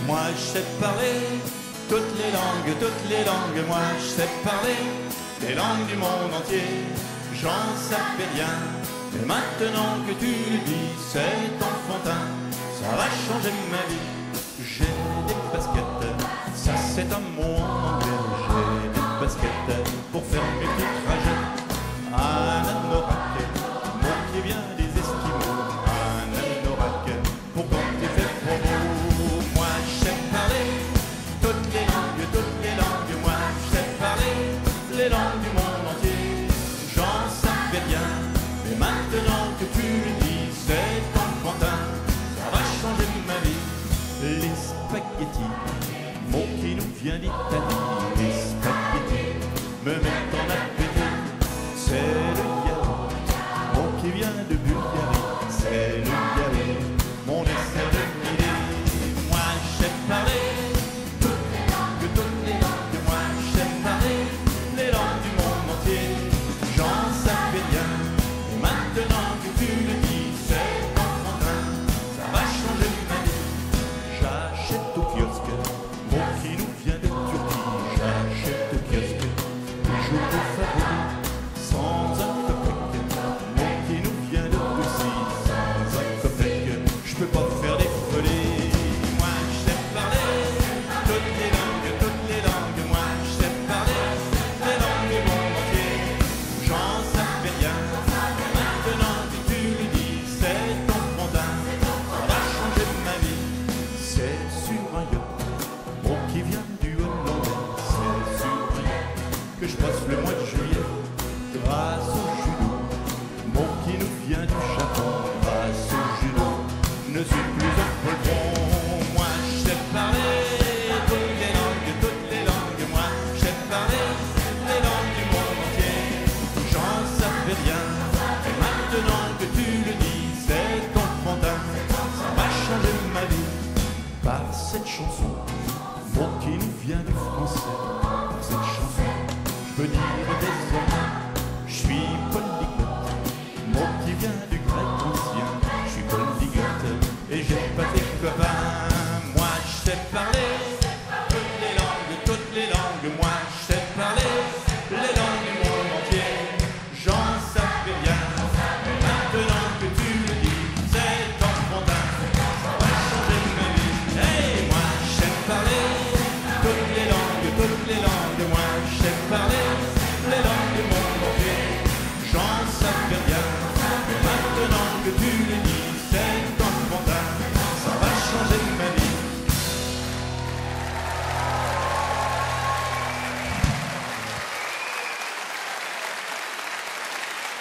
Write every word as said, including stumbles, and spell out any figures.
Moi je sais parler toutes les langues, toutes les langues. Moi je sais parler les langues du monde entier. J'en savais rien, mais maintenant que tu le dis, c'est enfantin, ça va changer ma vie. J'ai des baskets, ça c'est un mot en anglais. J'ai des baskets pour faire mes petits trajets. Un anorak, moi qui viens des Esquimaux. Un anorak pour quand il fait trop beau. Moi je sais parler toutes les langues, toutes les langues. Moi je sais parler les langues du monde entier. J'en savais rien, mais maintenant que tu le dis, c'est enfantin, ça va changer ma vie. Les spaghettis, mot qui nous vient d'Italie. Les spaghettis me mettent en appétit. C'est le yaourt, mot qui vient de Bulgarie. C'est le yaourt, mon dessert de midi. Moi je sais parler toutes les langues, toutes les langues. Moi je sais parler les langues du monde entier. J'en savais rien, et maintenant que tu le dis, c'est enfantin, ça va changer ma vie. J'achète au kiosque, mot qui nous vient de Turquie. J'achète au kiosque, toujours de favoris, sans un copec, mot qui nous vient de Russie. Sans un copec, je peux pas faire des folies. Moi je sais parler toutes les langues, toutes les langues. Moi je sais parler les langues du monde entier. J'en savais rien, maintenant que tu le dis, c'est enfantin, ça va changer ma vie. C'est sur un yacht, mot qui vient du Hollandais. C'est sur un yacht que je passe le mois de juillet, grâce au judo, mot qui nous vient du Japon. Grâce au judo, ne suis plus un poltron. Moi je sais parler toutes les langues, toutes les langues. Moi je sais parler les langues du monde entier. J'en savais rien, et maintenant que tu le dis, c'est enfantin, ça va changer ma vie. Par cette chanson